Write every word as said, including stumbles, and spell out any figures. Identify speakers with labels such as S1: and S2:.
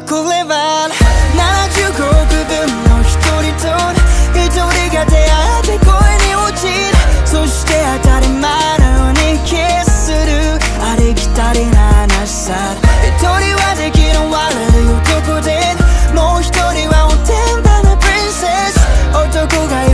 S1: これはななじゅうごおくぶんの一人と一人が出会って恋に落ちる。そして当たり前のようにキスするありきたりな話さ。一人は出来の悪い男でもう一人はおてんばなプリンセス。男が